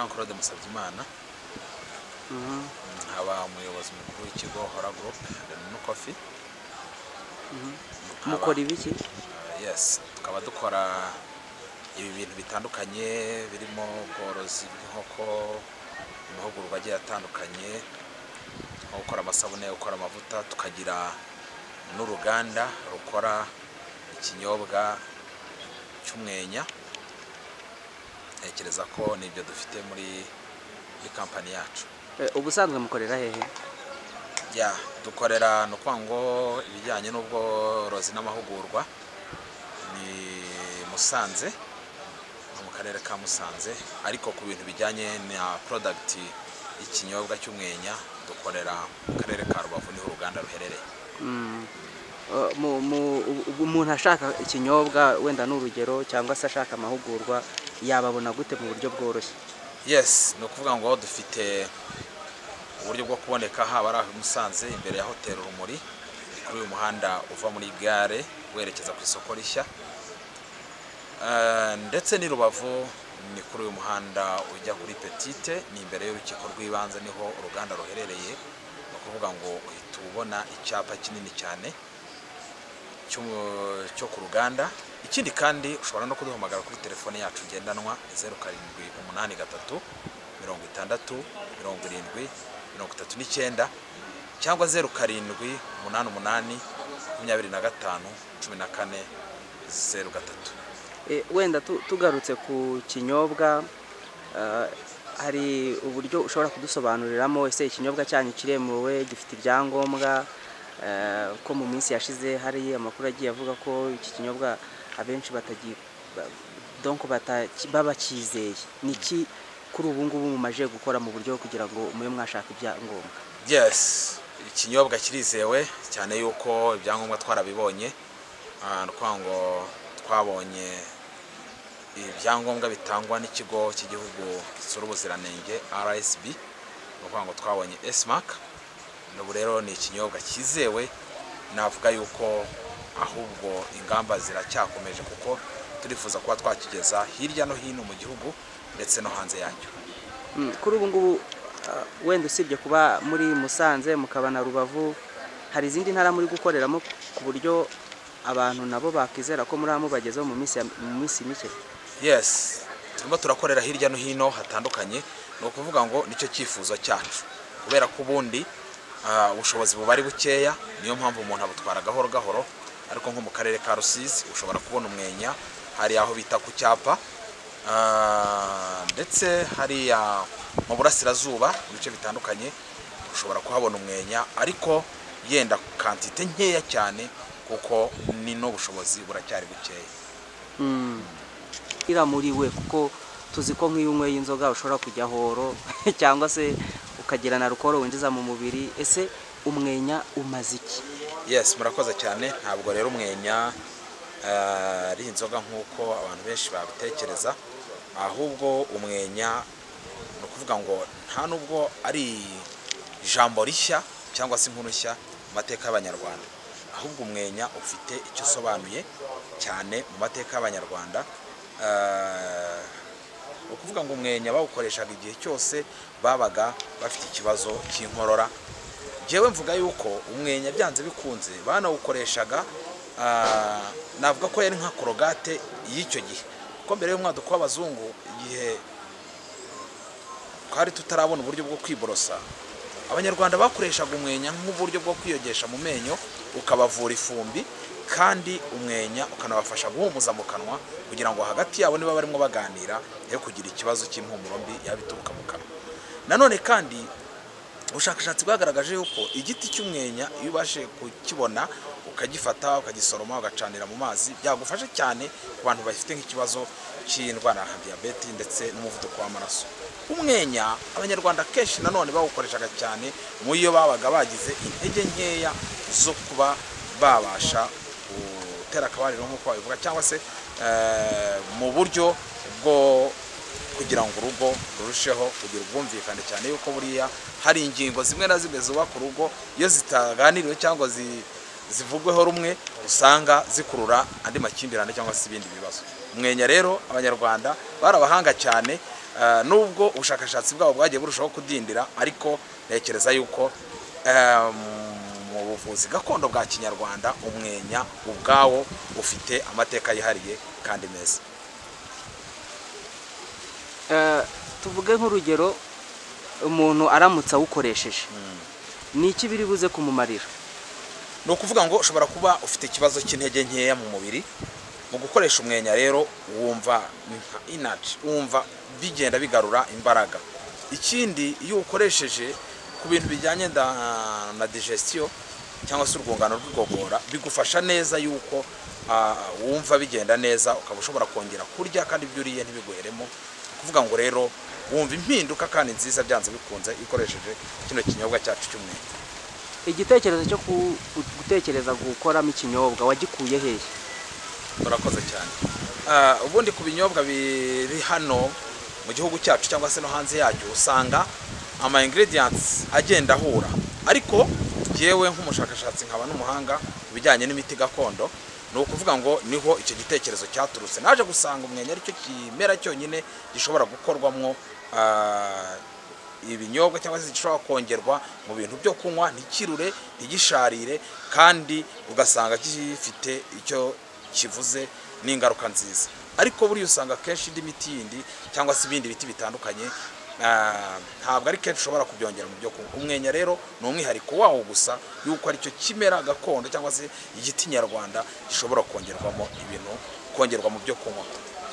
Jean Claude Musabyimana nkaba umuyobozi mukuru w'ikigo Hora Group no Coffee. Mukora ibiki? Yes, tukaba dukora ibi bintu bitandukanye birimo ubworozi bw'inkoko, amahugurwa agiye atandukanye, nko gukora amasabune, gukora amavuta, tukagira n'uruganda rukora ikinyobwa cy'umwenya. Ntekereza ko nibyo dufite muri kampani yacu. Ubusanzwe mukorera hehe? Dukorera no kwango ibijyanye n'ubworozi n'amahugurwa ni Musanze, mu karere ka Musanze, ariko ku bintu bijyanye na product ikinyobwa cy'umwenya dukorera mu karere ka Rubavu, niho uruganda ruherereye. Umuntu ashaka ikinyobwa wenda n'urugero cyangwa se ashaka amahugurwa yababona gute mu buryo bworoshye? Yes, no kuvuga ngo dufite uburyo bwo kuboneka haba ari Musanze imbere ya Hotel Rumuri, kuri uyu muhanda uva muri gare werekeza ku isoko rishya, ndetse ni Rubavu ni kuri uyu muhanda ujya kuri Petite, ni imbere y'urukiko rw'ibanze niho uruganda ruherereye. No kuvuga ngo tubona icyapa kinini cyane cyo ku ruganda. Ikindi kandi ushobora no kuduhamagara kuri telefone yacu ngendanwa 0783 60 70 39 cyangwa 0788 25 14 03. Wenda tugarutse ku kinyobwa, hari uburyo ushobora kudusobanuriramo ese ikinyobwa cyanyu kiremewe, gifite ibyangombwa? Ko mu minsi yashize hari amakuru agiye avuga ko iki kinyobwa abenshi babakizeye. Niki kuri ubu ngubu mumaje gukora mu buryo kugira ngo mube mwashaka ibyangombwa? Yes, ikinyobwa kirizewe cyane yuko ibyangombwa twarabibonye. Ngo twabonye ibyangombwa bitangwa n'ikigo cy'igihugu gisura ubuziranenge RSB, ngo twabonye S-Mark. N'ubu rero ni ikinyobwa kizewe, navuga yuko ahubwo ingamba ziracyakomeje kuko turifuza kuba twakigeza hirya no hino mu gihugu ndetse no hanze yacyo. Kuri ubu ngubu wenda usibye kuba muri Musanze mukaba na Rubavu, hari izindi ntara muri gukoreramo ku buryo abantu nabo bakizera ko muri amubagezeho mu minsi mike? Yes, turimo turakorera hirya no hino hatandukanye. No kuvuga ngo nicyo cyifuzo cyacu, kubera ko ubundi ubushobozi buba ari bukeya, niyo mpamvu umuntu abutwara gahoro gahoro. Ariko nko mu karere ka Rusizi ushobora kubona umwenya hari aho bita ku cyapa, ndetse hari mu burasirazuba mu bice bitandukanye ushobora kuhabona umwenya, ariko yenda kantite nkeya cyane kuko ni no bushobozi buracyari bukeya. Iramuriwe kuko tuzi ko nk'iyo unyweye inzoga ushobora kujya horo cyangwa se ukagira na rukoro winjiza mu mubiri. Ese umwenya umaze iki? Yes, murakoze cyane. Ntabwo rero umwenya ari inzoga nk'uko abantu benshi babitekereza, ahubwo umwenya no kuvuga ngo nta nubwo ari ijambo rishya cyangwa se inkuru nshya mu mateka y'Abanyarwanda, ahubwo umwenya ufite icyo usobanuye cyane mu mateka y'Abanyarwanda. Ukuvuga ngo umwenya bawukoreshaga igihe cyose babaga bafite ikibazo cy'inkorora. Jewe mvuga yuko umwenya byanze bikunze banawukoreshaga, navuga ko yari nka korogate y'icyo gihe, kuko mbere y'umwaduko w'abazungu igihe twari tutarabona uburyo bwo kwiborosa, Abanyarwanda bakoreshaga umwenya nk'uburyo bwo kwiyogesha mu menyo, ukabavura ifumbi, kandi umwenya ukanabafasha guhumuza mu kanwa kugira ngo hagati yabo niba barimo baganira he kugira ikibazo cy'impumuro mbi yabituruka mu kanwa. Nanone kandi ubushakashatsi bwagaragaje yuko igiti cy'umwenya iyo ubashe kukibona ukagifata ukagisoroma ugacanira mu mazi byagufasha cyane ku bantu bafite nk'ikibazo cy'indwara ya diabete ndetse n'umuvuduko w'amaraso. Umwenya Abanyarwanda kenshi nanone bawukoreshaga cyane mu iyo babaga bagize intege nkeya zo kuba babasha gutera akabariro nk'uko babivuga, cyangwa se mu buryo bwo kugira ngo urugo rurusheho kugira ubwumvikane, cyane yuko buriya hari ingingo zimwe na zimwe zubaka urugo iyo zitaganiriwe cyangwa zivugweho rumwe usanga zikurura andi makimbirane cyangwa se ibindi bibazo. Umwenya rero Abanyarwanda barabahanga cyane nubwo ubushakashatsi bwabo bwagiye burushaho kudindira, ariko ntekereza yuko mu buvuzi gakondo bwa kinyarwanda umwenya ubwawo ufite amateka yihariye kandi meza. Tuvuge nk'urugero umuntu aramutse awukoresheje ni iki biri buze kumumarira? Ni ukuvuga ngo ushobora kuba ufite ikibazo cy'intege nkeya mu mubiri, mu gukoresha umwenya rero wumva energy, wumva bigenda bigarura imbaraga. Ikindi iyo ukoresheje ku bintu bijyanye na digestion cyangwa se urwungano rw'igogora, bigufasha neza yuko wumva bigenda neza, ukaba ushobora kongera kurya kandi ibyo uriye ntibiguheremo. Kuvuga ngo rero wumva impinduka kandi nziza byanze bikunze ikoresheje kino kinyobwa cyacu cy'umwenya. Igitekerezo cyo gutekereza gukoramo ikinyobwa wagikuye hehe? Urakoze cyane. Ubundi ku binyobwa biri hano mu gihugu cyacu cyangwa se no hanze yacyo usanga ama ingredients agenda ahura, ariko yewe nk'umushakashatsi nkaba n'umuhanga bijyanye n'imiti gakondo, ni ukuvuga ngo niho icyo gitekerezo cyaturutse. Naje gusanga umwenya aricyo kimera cyonyine gishobora gukorwamwo ibinyobwa cyangwa se gishobora kongerwa mu bintu byo kunywa, ntikirure ntigisharire, kandi ugasanga gifite icyo kivuze n'ingaruka nziza. Ariko buriya usanga kenshi indi miti yindi cyangwa se ibindi biti bitandukanye ntabwo ari kenshi ushobora kubyongera mu byo kunywa. Umwenya rero ni umwihariko wawo gusa yuko aricyo kimera gakondo cyangwa se igiti nyarwanda gishobora kongerwamo ibintu, kongerwa mu byo kunywa.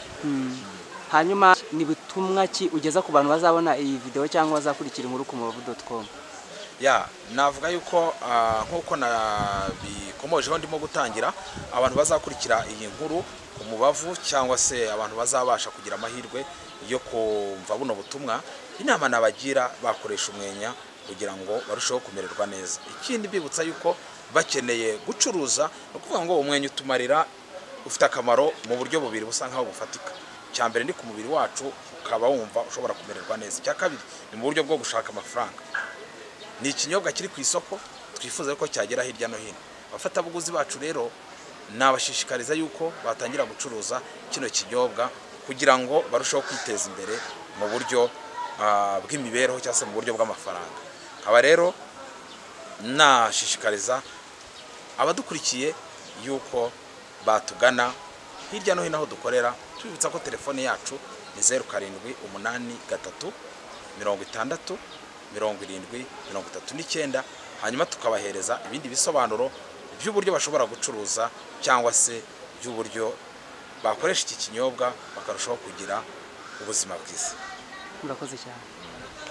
Hanyuma ni butumwa ki ugeza ku bantu bazabona iyi video cyangwa bazakurikira inkuru ku umubavu.com? Navuga yuko nk'uko nabikomojeho ndimo gutangira, abantu bazakurikira iyi nkuru ku Umubavu cyangwa se abantu bazabasha kugira amahirwe yo kumva buno butumwa, inama nabagira bakoresha umwenya kugira ngo barusheho kumererwa neza. Ikindi bibutsa yuko bakeneye gucuruza, no kuvuga ngo umwenya utumarira, ufite akamaro mu buryo bubiri busa nkaho bufatika. Cya mbere ni ku mubiri wacu, ukaba wumva ushobora kumererwa neza. Cya kabiri ni mu buryo bwo gushaka amafaranga. Ni ikinyobwa kiri ku isoko, twifuza ko cyagera hirya no hino. Abafatabuguzi bacu rero nabashishikariza yuko batangira gucuruza kino kinyobwa kugira ngo barusheho kwiteza imbere mu buryo bw'imibereho cyangwa se mu buryo bw'amafaranga. Aba rero nashishikariza abadukurikiye yuko batugana hirya no hino aho dukorera, tubibutsa ko telefone yacu ni 0783 60 70 39, hanyuma tukabahereza ibindi bisobanuro by'uburyo bashobora gucuruza cyangwa se by'uburyo bakoresha iki kinyobwa bakarushaho kugira ubuzima bwiza. Murakoze cyane.